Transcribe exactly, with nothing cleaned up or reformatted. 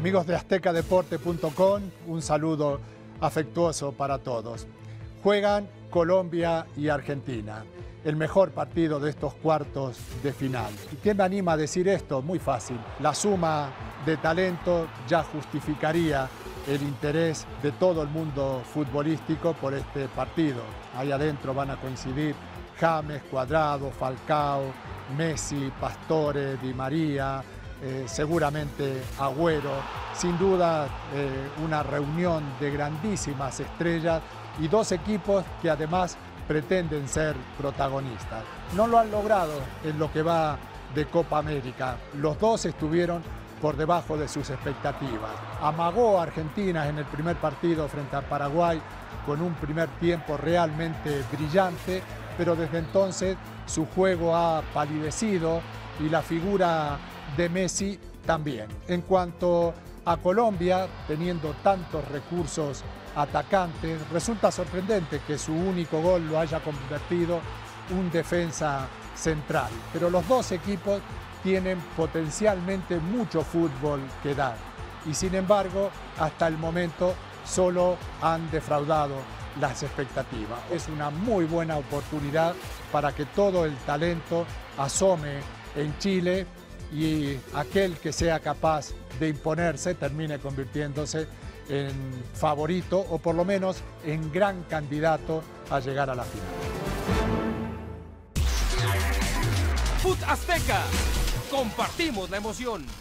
Amigos de azteca deporte punto com, un saludo afectuoso para todos. Juegan Colombia y Argentina, el mejor partido de estos cuartos de final. ¿Y quién me anima a decir esto? Muy fácil. La suma de talento ya justificaría el interés de todo el mundo futbolístico por este partido. Ahí adentro van a coincidir James, Cuadrado, Falcao, Messi, Pastore, Di María, eh, seguramente Agüero. Sin duda eh, una reunión de grandísimas estrellas y dos equipos que además pretenden ser protagonistas. No lo han logrado en lo que va de Copa América. Los dos estuvieron por debajo de sus expectativas. Amagó a Argentina en el primer partido frente a Paraguay con un primer tiempo realmente brillante, pero desde entonces su juego ha palidecido y la figura de Messi también. En cuanto a Colombia, teniendo tantos recursos atacantes, resulta sorprendente que su único gol lo haya convertido un defensa central. Pero los dos equipos tienen potencialmente mucho fútbol que dar y sin embargo hasta el momento solo han defraudado las expectativas. Es una muy buena oportunidad para que todo el talento asome en Chile y aquel que sea capaz de imponerse termine convirtiéndose en favorito o por lo menos en gran candidato a llegar a la final. Fut Azteca, compartimos la emoción.